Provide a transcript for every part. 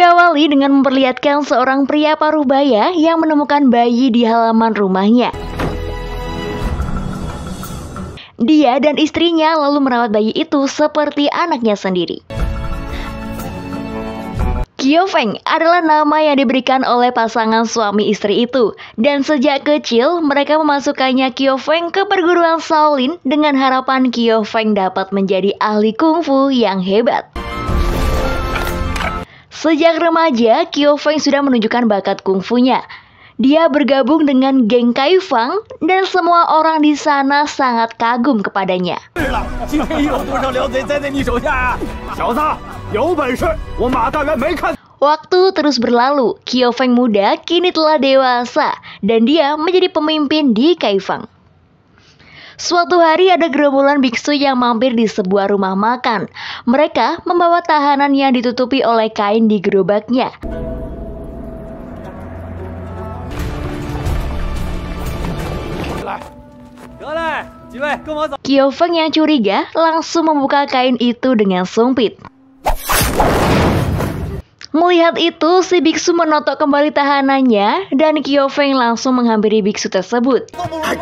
Diawali dengan memperlihatkan seorang pria parubaya yang menemukan bayi di halaman rumahnya. Dia dan istrinya lalu merawat bayi itu seperti anaknya sendiri. Qiufeng adalah nama yang diberikan oleh pasangan suami istri itu, dan sejak kecil mereka memasukkannya Qiufeng ke perguruan Shaolin dengan harapan Qiufeng dapat menjadi ahli kungfu yang hebat. Sejak remaja, Qiufeng sudah menunjukkan bakat kungfunya. Dia bergabung dengan geng Kaifang dan semua orang di sana sangat kagum kepadanya. Waktu terus berlalu, Qiufeng muda kini telah dewasa dan dia menjadi pemimpin di Kaifang. Suatu hari ada gerombolan biksu yang mampir di sebuah rumah makan. Mereka membawa tahanan yang ditutupi oleh kain di gerobaknya. Qiufeng yang curiga langsung membuka kain itu dengan sumpit. Melihat itu, si biksu menotok kembali tahanannya dan Qiufeng langsung menghampiri biksu tersebut.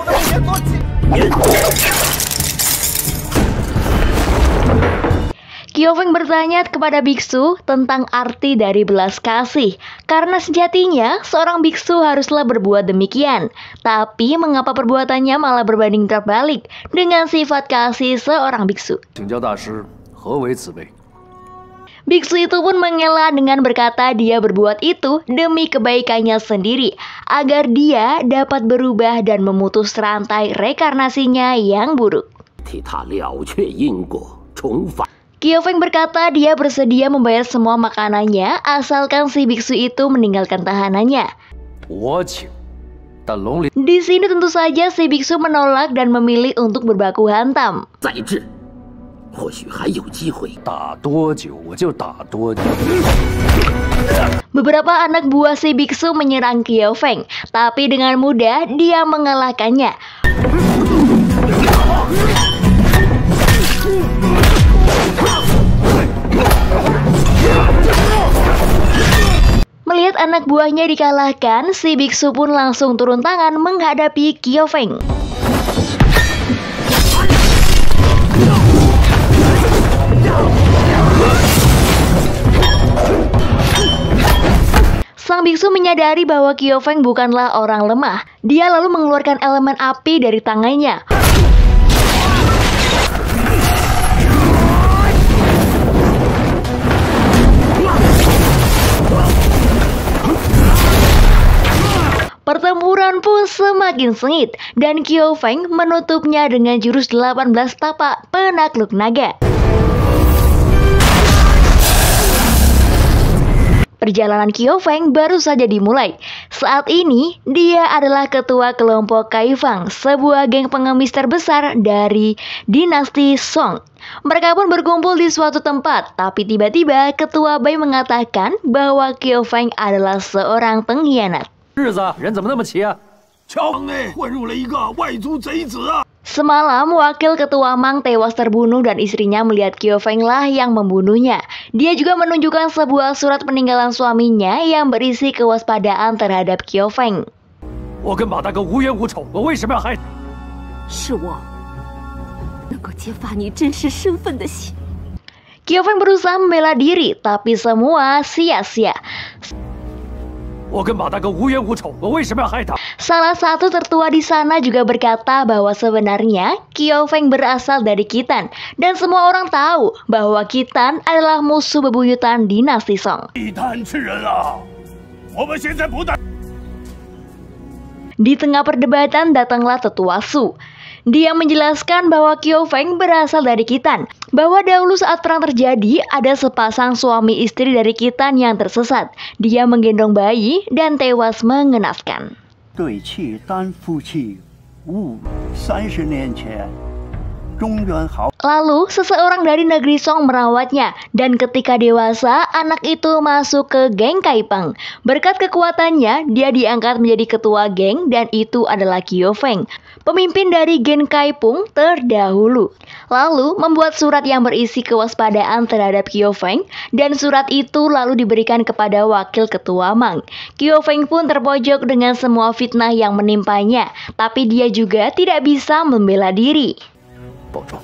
Qiufeng bertanya kepada biksu tentang arti dari belas kasih, karena sejatinya seorang biksu haruslah berbuat demikian. Tapi mengapa perbuatannya malah berbanding terbalik dengan sifat kasih seorang biksu? Biksu itu pun mengelak dengan berkata dia berbuat itu demi kebaikannya sendiri, agar dia dapat berubah dan memutus rantai rekarnasinya yang buruk. Qiufeng berkata dia bersedia membayar semua makanannya asalkan si biksu itu meninggalkan tahanannya. Di sini tentu saja si biksu menolak dan memilih untuk berbaku hantam. Beberapa anak buah si biksu menyerang Qiufeng, tapi dengan mudah dia mengalahkannya. Melihat anak buahnya dikalahkan, si biksu pun langsung turun tangan menghadapi Qiufeng. Sang biksu menyadari bahwa Qiufeng bukanlah orang lemah. Dia lalu mengeluarkan elemen api dari tangannya. Pertempuran pun semakin sengit dan Qiufeng menutupnya dengan jurus 18 tapak penakluk naga. Perjalanan Qiufeng baru saja dimulai. Saat ini, dia adalah ketua kelompok Kaifang, sebuah geng pengemis terbesar dari dinasti Song. Mereka pun berkumpul di suatu tempat, tapi tiba-tiba ketua Bai mengatakan bahwa Qiufeng adalah seorang pengkhianat. Semalam, wakil ketua Mang tewas terbunuh dan istrinya melihat Qiufeng lah yang membunuhnya. Dia juga menunjukkan sebuah surat peninggalan suaminya yang berisi kewaspadaan terhadap Qiufeng. Qiufeng berusaha membela diri, tapi semua sia-sia. Salah satu tertua di sana juga berkata bahwa sebenarnya Qiufeng berasal dari Khitan dan semua orang tahu bahwa Khitan adalah musuh bebuyutan dinasti Song. Di tengah perdebatan datanglah tetua Su. Dia menjelaskan bahwa Qiufeng berasal dari Khitan, bahwa dahulu saat perang terjadi ada sepasang suami istri dari Khitan yang tersesat. Dia menggendong bayi dan tewas mengenaskan. 中原豪。 Lalu, seseorang dari negeri Song merawatnya, dan ketika dewasa, anak itu masuk ke geng Kaipang. Berkat kekuatannya, dia diangkat menjadi ketua geng, dan itu adalah Qiu Feng, pemimpin dari geng Kaipung terdahulu. Lalu, membuat surat yang berisi kewaspadaan terhadap Qiu Feng, dan surat itu lalu diberikan kepada wakil ketua Mang. Qiu Feng pun terpojok dengan semua fitnah yang menimpanya, tapi dia juga tidak bisa membela diri. 保重。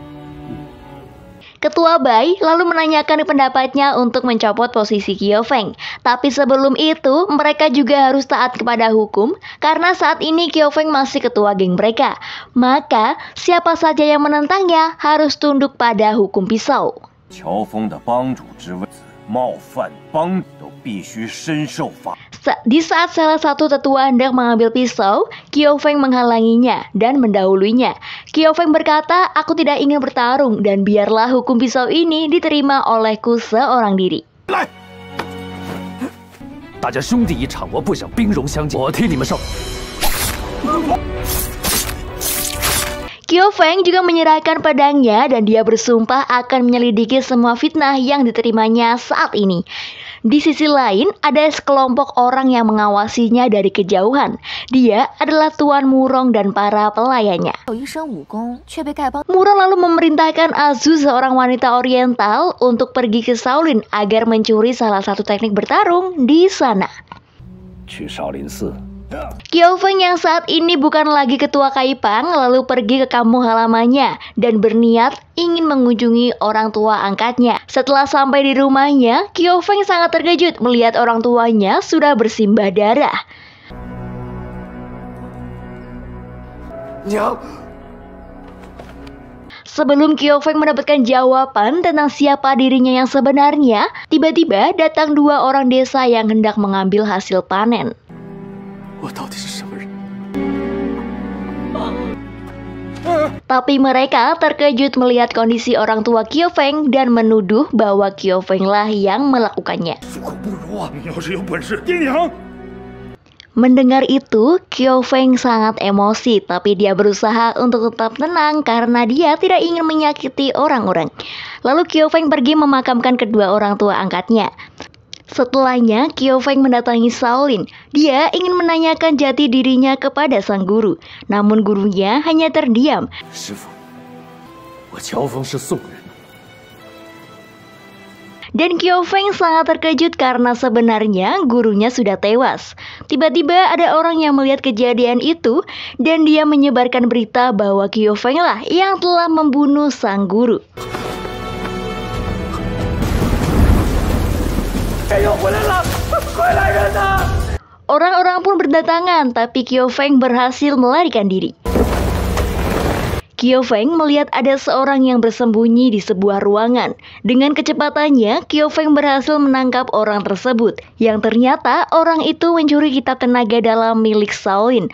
Ketua Bai lalu menanyakan pendapatnya untuk mencopot posisi Qiu Feng. Tapi sebelum itu, mereka juga harus taat kepada hukum karena saat ini Qiu Feng masih ketua geng mereka. Maka, siapa saja yang menentangnya harus tunduk pada hukum pisau. 乔峰的帮主之位，冒犯帮都必须深受罚。 Di saat salah satu tetua hendak mengambil pisau, Qiu Feng menghalanginya dan mendahuluinya. Qiu Feng berkata, "Aku tidak ingin bertarung dan biarlah hukum pisau ini diterima olehku seorang diri." 来，大家兄弟一场，我不想兵戎相见，我替你们受。 Qiu Feng juga menyerahkan pedangnya dan dia bersumpah akan menyelidiki semua fitnah yang diterimanya saat ini. Di sisi lain, ada sekelompok orang yang mengawasinya dari kejauhan. Dia adalah Tuan Murong dan para pelayannya. 有一身武功，却被丐帮 Murong lalu memerintahkan Azu, seorang wanita oriental, untuk pergi ke Shaolin agar mencuri salah satu teknik bertarung di sana. 去少林寺， Qiu Feng yang saat ini bukan lagi ketua Kaipang lalu pergi ke kampung halamannya dan berniat ingin mengunjungi orang tua angkatnya. Setelah sampai di rumahnya, Qiu Feng sangat terkejut melihat orang tuanya sudah bersimbah darah. 娘， Sebelum Qiu Feng mendapatkan jawaban tentang siapa dirinya yang sebenarnya, tiba-tiba datang dua orang desa yang hendak mengambil hasil panen. 我到底是什么人？ Tapi mereka terkejut melihat kondisi orang tua Qiu Feng dan menuduh bahwa Qiu Feng lah yang melakukannya. 水火不容啊！ 你要是有本事，爹娘！ Mendengar itu, Qiu Feng sangat emosi, tapi dia berusaha untuk tetap tenang karena dia tidak ingin menyakiti orang-orang. Lalu Qiu Feng pergi memakamkan kedua orang tua angkatnya. Setelahnya, Qiu Feng mendatangi Shaolin. Dia ingin menanyakan jati dirinya kepada sang guru, namun gurunya hanya terdiam. 师傅，我乔峰是宋人， Dan Qiu Feng sangat terkejut karena sebenarnya gurunya sudah tewas. Tiba-tiba ada orang yang melihat kejadian itu dan dia menyebarkan berita bahwa Qiu Feng lah yang telah membunuh sang guru. 战友回来了，快来人呐！ Orang-orang pun berdatangan, tapi Qiu Feng berhasil melarikan diri. Qiu Feng melihat ada seorang yang bersembunyi di sebuah ruangan. Dengan kecepatannya, Qiu Feng berhasil menangkap orang tersebut, yang ternyata orang itu mencuri kitab tenaga dalam milik Shaolin.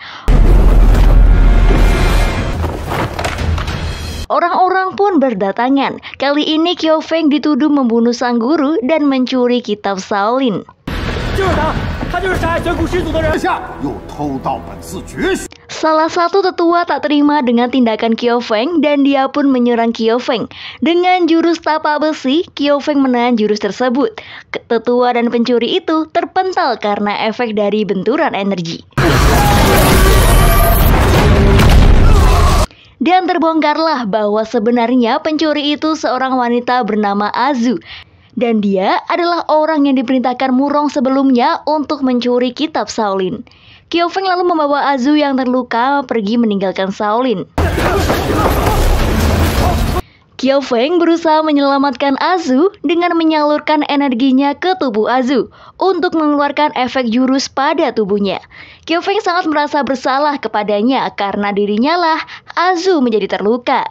Orang-orang pun berdatangan. Kali ini Qiu Feng dituduh membunuh sang guru dan mencuri kitab Shaolin. 就是他，他就是杀害玄谷始祖的人。 下又偷盗本寺绝学， Salah satu tetua tak terima dengan tindakan Qiu Feng dan dia pun menyerang Qiu Feng. Dengan jurus tapak besi, Qiu Feng menahan jurus tersebut. Tetua dan pencuri itu terpental karena efek dari benturan energi. Dan terbongkarlah bahwa sebenarnya pencuri itu seorang wanita bernama Azu. Dan dia adalah orang yang diperintahkan Murong sebelumnya untuk mencuri kitab Shaolin. Qiu Feng lalu membawa Azu yang terluka pergi meninggalkan Shaolin. Qiu Feng berusaha menyelamatkan Azu dengan menyalurkan energinya ke tubuh Azu untuk mengeluarkan efek jurus pada tubuhnya. Qiu Feng sangat merasa bersalah kepadanya karena dirinya lah Azu menjadi terluka.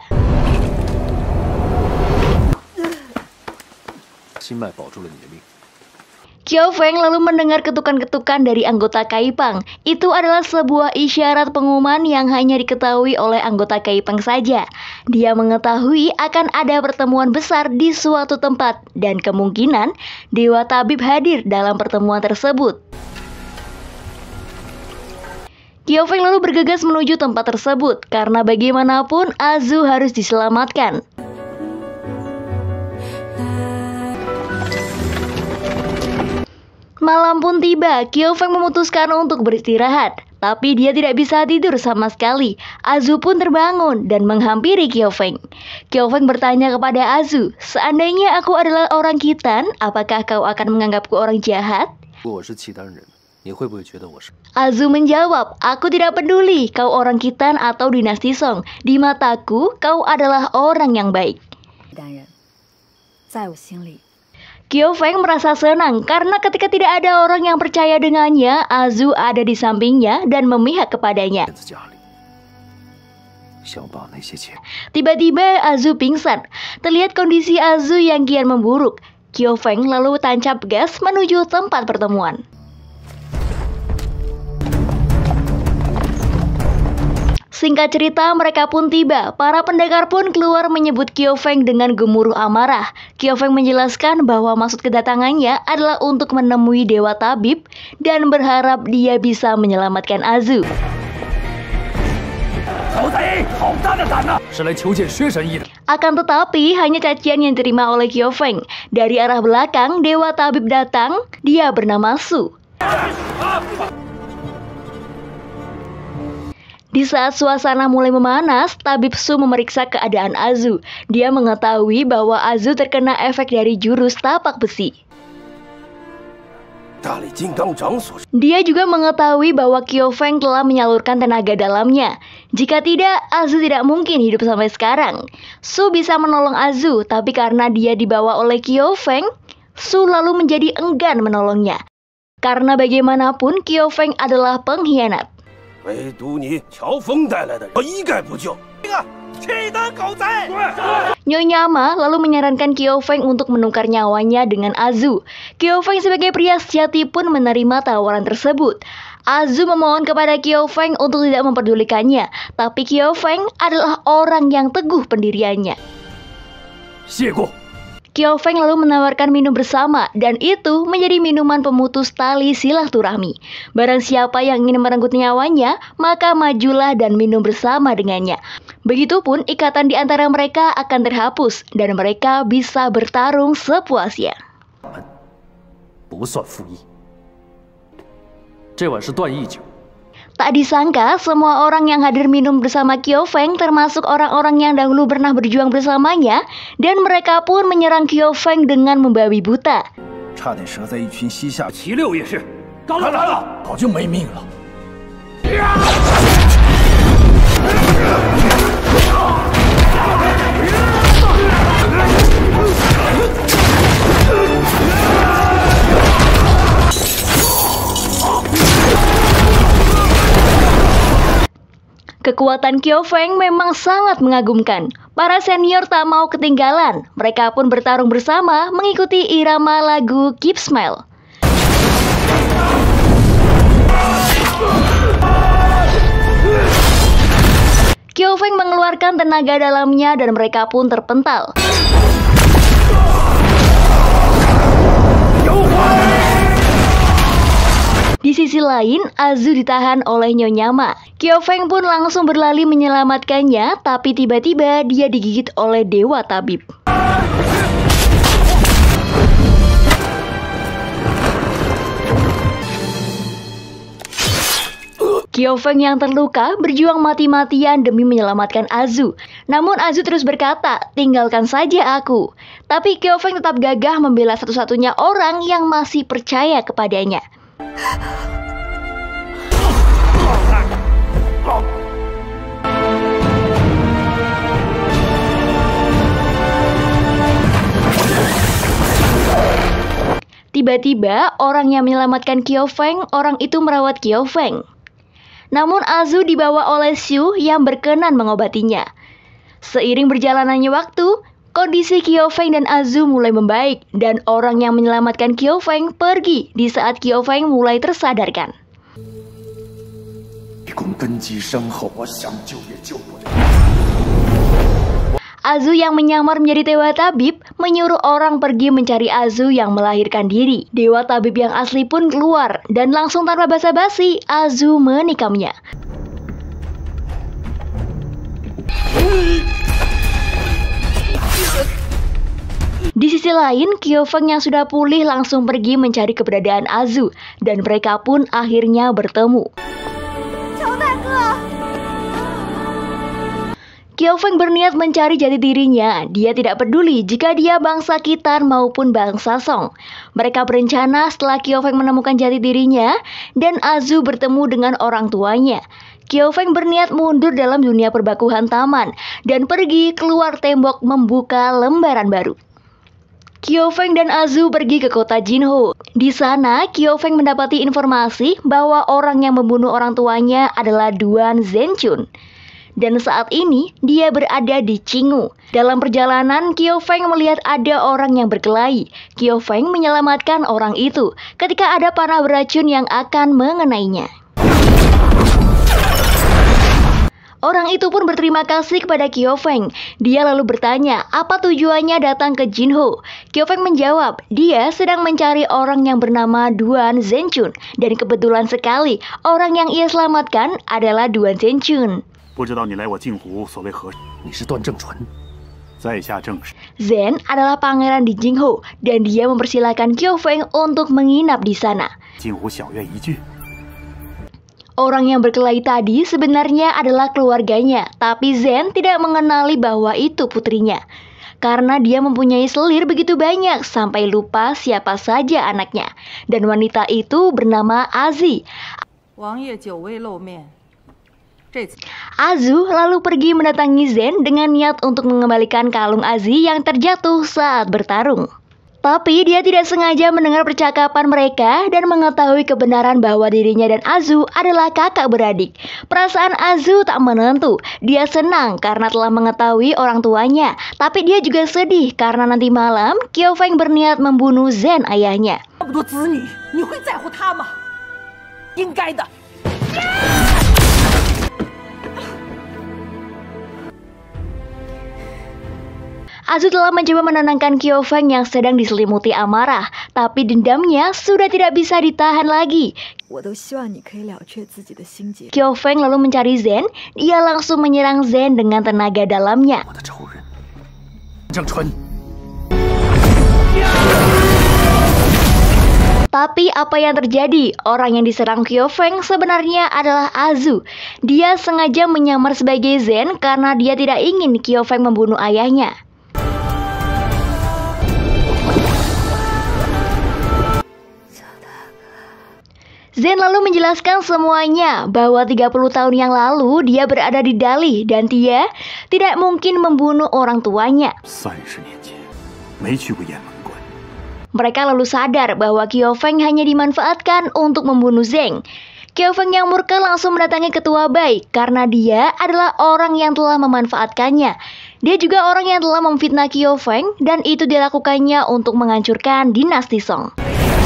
心脉保住了你的命。 Qiu Feng lalu mendengar ketukan-ketukan dari anggota Kaipang. Itu adalah sebuah isyarat pengumuman yang hanya diketahui oleh anggota Kaipang saja. Dia mengetahui akan ada pertemuan besar di suatu tempat dan kemungkinan Dewa Tabib hadir dalam pertemuan tersebut. Qiufeng lalu bergegas menuju tempat tersebut karena bagaimanapun Azu harus diselamatkan. Malam pun tiba, Qiufeng memutuskan untuk beristirahat. Tapi dia tidak bisa tidur sama sekali. Azu pun terbangun dan menghampiri Qiufeng. Qiufeng bertanya kepada Azu, "Seandainya aku adalah orang Khitan, apakah kau akan menganggapku orang jahat?" Azu menjawab, "Aku tidak peduli kau orang Khitan atau dinasti Song. Di mataku, kau adalah orang yang baik." Qiufeng merasa senang karena ketika tidak ada orang yang percaya dengannya, Azu ada di sampingnya dan memihak kepadanya. Tiba-tiba Azu pingsan. Terlihat kondisi Azu yang kian memburuk. Qiufeng lalu tancap gas menuju tempat pertemuan. Singkat cerita, mereka pun tiba. Para pendekar pun keluar menyebut Qiufeng dengan gemuruh amarah. Qiufeng menjelaskan bahwa maksud kedatangannya adalah untuk menemui Dewa Tabib dan berharap dia bisa menyelamatkan Azu. Akan tetapi, hanya cacian yang diterima oleh Qiufeng. Dari arah belakang, Dewa Tabib datang. Dia bernama Su. Di saat suasana mulai memanas, Tabib Su memeriksa keadaan Azu. Dia mengetahui bahwa Azu terkena efek dari jurus tapak besi. Dia juga mengetahui bahwa Qiufeng telah menyalurkan tenaga dalamnya. Jika tidak, Azu tidak mungkin hidup sampai sekarang. Su bisa menolong Azu, tapi karena dia dibawa oleh Qiufeng, Su lalu menjadi enggan menolongnya. Karena bagaimanapun Qiufeng adalah pengkhianat. Nyonya Ma lalu menyarankan Qiufeng untuk menukar nyawanya dengan Azu. Qiufeng sebagai pria sejati pun menerima tawaran tersebut. Azu memohon kepada Qiufeng untuk tidak memperdulikannya, tapi Qiufeng adalah orang yang teguh pendiriannya. Qiufeng lalu menawarkan minum bersama, dan itu menjadi minuman pemutus tali silaturahmi. Barang siapa yang ingin merenggut nyawanya, maka majulah dan minum bersama dengannya. Begitupun ikatan di antara mereka akan terhapus, dan mereka bisa bertarung sepuasnya. Tak disangka, semua orang yang hadir minum bersama Qiufeng, termasuk orang-orang yang dahulu pernah berjuang bersamanya, dan mereka pun menyerang Qiufeng dengan membabi buta. Kekuatan Qiufeng memang sangat mengagumkan. Para senior tak mau ketinggalan. Mereka pun bertarung bersama mengikuti irama lagu Keep Smile. Qiufeng mengeluarkan tenaga dalamnya dan mereka pun terpental. Di sisi lain, Azu ditahan oleh Nyonya Ma. Qiufeng pun langsung berlari menyelamatkannya, tapi tiba-tiba dia digigit oleh Dewa Tabib. Qiufeng yang terluka berjuang mati-matian demi menyelamatkan Azu. Namun Azu terus berkata, "Tinggalkan saja aku." Tapi Qiufeng tetap gagah membela satu-satunya orang yang masih percaya kepadanya. Tiba-tiba, orang yang menyelamatkan Qiufeng, orang itu merawat Qiufeng. Namun Azu dibawa oleh Xu yang berkenan mengobatinya. Seiring berjalannya waktu, kondisi Qiufeng dan Azu mulai membaik, dan orang yang menyelamatkan Qiufeng pergi di saat Qiufeng mulai tersadarkan. Azu yang menyamar menjadi Dewa Tabib menyuruh orang pergi mencari Azu yang melahirkan diri. Dewa Tabib yang asli pun keluar dan langsung tanpa basa-basi Azu menikamnya. Di sisi lain, Kyofeng yang sudah pulih langsung pergi mencari keberadaan Azu dan mereka pun akhirnya bertemu. Kyofeng berniat mencari jati dirinya. Dia tidak peduli jika dia bangsa Khitan maupun bangsa Song. Mereka berencana setelah Kyofeng menemukan jati dirinya dan Azu bertemu dengan orang tuanya. Kyofeng berniat mundur dalam dunia perbakuhan taman dan pergi keluar tembok membuka lembaran baru. Kyofeng dan Azu pergi ke kota Jinho. Di sana, Kyofeng mendapati informasi bahwa orang yang membunuh orang tuanya adalah Duan Zhenchun. Dan saat ini, dia berada di Qingwu. Dalam perjalanan, Kyofeng melihat ada orang yang berkelahi. Kyofeng menyelamatkan orang itu ketika ada panah beracun yang akan mengenainya. Orang itu pun berterima kasih kepada Kyofeng. Dia lalu bertanya apa tujuannya datang ke Jinho. Kyofeng menjawab, dia sedang mencari orang yang bernama Duan Zhenchun. Dan kebetulan sekali, orang yang ia selamatkan adalah Duan Zhenchun. 不知道你来我镜湖所为何事？你是段正淳，在下正是。 Zen adalah pangeran di Jinho dan dia mempersilahkan Kyofeng untuk menginap di sana. 镜湖小院一聚。 Orang yang berkelahi tadi sebenarnya adalah keluarganya, tapi Zen tidak mengenali bahwa itu putrinya. Karena dia mempunyai selir begitu banyak sampai lupa siapa saja anaknya. Dan wanita itu bernama Azi. Azu lalu pergi mendatangi Zen dengan niat untuk mengembalikan kalung Azi yang terjatuh saat bertarung. Tapi dia tidak sengaja mendengar percakapan mereka dan mengetahui kebenaran bahwa dirinya dan Azu adalah kakak beradik. Perasaan Azu tak menentu. Dia senang karena telah mengetahui orang tuanya. Tapi dia juga sedih karena nanti malam Kyofeng berniat membunuh Zen ayahnya. Azu telah mencoba menenangkan Kyofeng yang sedang diselimuti amarah, tapi dendamnya sudah tidak bisa ditahan lagi. Kyofeng lalu mencari Zen, dia langsung menyerang Zen dengan tenaga dalamnya. Tapi apa yang terjadi? Orang yang diserang Kyofeng sebenarnya adalah Azu. Dia sengaja menyamar sebagai Zen karena dia tidak ingin Kyofeng membunuh ayahnya. Zen lalu menjelaskan semuanya bahwa 30 tahun yang lalu dia berada di Dali dan dia tidak mungkin membunuh orang tuanya. 30年前，没去过雁门关。 Mereka lalu sadar bahwa Kyofeng hanya dimanfaatkan untuk membunuh Zeng. Kyofeng yang murka langsung mendatangi ketua Bai karena dia adalah orang yang telah memanfaatkannya. Dia juga orang yang telah memfitnah Kyofeng dan itu dilakukannya untuk menghancurkan dinasti Song.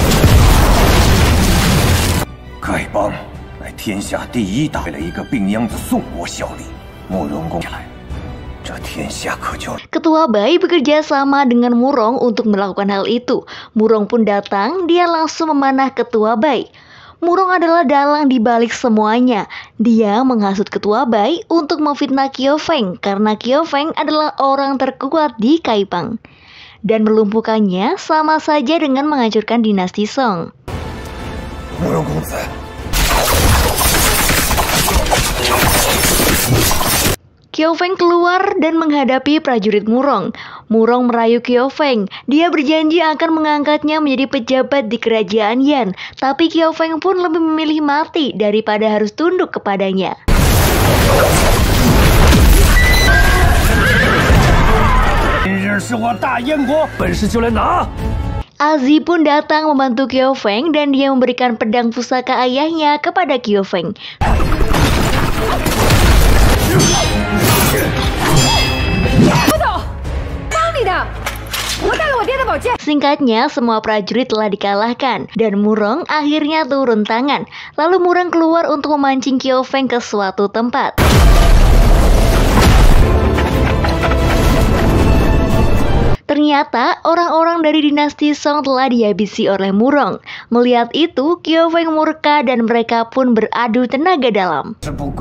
丐帮乃天下第一大，为了一个病秧子宋国效力，慕容公来，这天下可就。 Ketua Bai bekerja sama dengan Murong untuk melakukan hal itu. Murong pun datang, dia langsung memanah Ketua Bai. Murong adalah dalang di balik semuanya. Dia menghasut Ketua Bai untuk memfitnah Kyofeng karena Kyofeng adalah orang terkuat di Kaipang. Dan melumpuhkannya sama saja dengan menghancurkan dinasti Song. 慕容公子， Kyofeng keluar dan menghadapi prajurit Murong. Murong merayu Kyofeng. Dia berjanji akan mengangkatnya menjadi pejabat di kerajaan Yan. Tapi Kyofeng pun lebih memilih mati daripada harus tunduk kepadanya. Azi pun datang membantu Kyofeng dan dia memberikan pedang pusaka ayahnya kepada Kyofeng. Singkatnya, semua prajurit telah dikalahkan dan Murong akhirnya turun tangan. Lalu Murong keluar untuk memancing Kyofeng ke suatu tempat. Ternyata orang-orang dari dinasti Song telah dihabisi oleh Murong. Melihat itu, Qiu Feng murka dan mereka pun beradu tenaga dalam.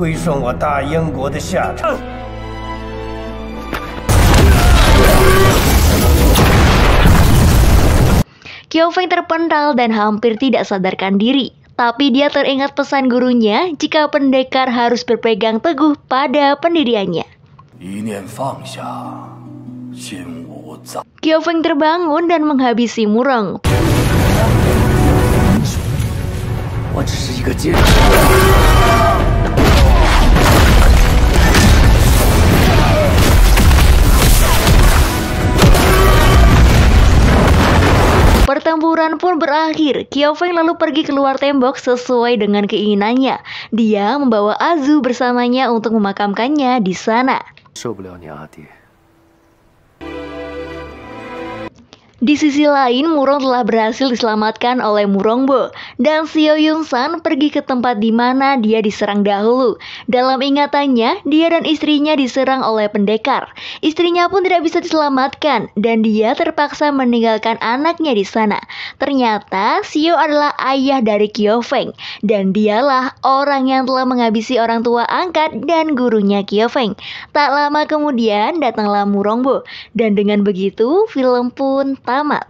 Qiu Feng terpental dan hampir tidak sadarkan diri. Tapi dia teringat pesan gurunya jika pendekar harus berpegang teguh pada pendiriannya. Qiu Feng terbangun dan menghabisi Murong. Pertempuran pun berakhir. Qiu Feng lalu pergi keluar tembok sesuai dengan keinginannya. Dia membawa Azu bersamanya untuk memakamkannya di sana. Di sisi lain, Murong telah berhasil diselamatkan oleh Murongbo, dan Xiao Yunsan pergi ke tempat di mana dia diserang dahulu. Dalam ingatannya, dia dan istrinya diserang oleh pendekar. Istrinya pun tidak bisa diselamatkan, dan dia terpaksa meninggalkan anaknya di sana. Ternyata, Xiao adalah ayah dari Qiu Feng, dan dialah orang yang telah menghabisi orang tua angkat dan gurunya Qiu Feng. Tak lama kemudian, datanglah Murongbo, dan dengan begitu, film pun tamat.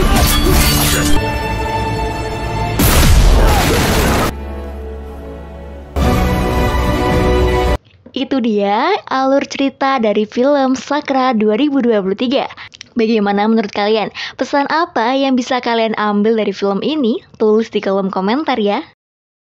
Itu dia alur cerita dari film Sakura 2023. Bagaimana menurut kalian? Pesan apa yang bisa kalian ambil dari film ini? Tulis di kolom komentar ya.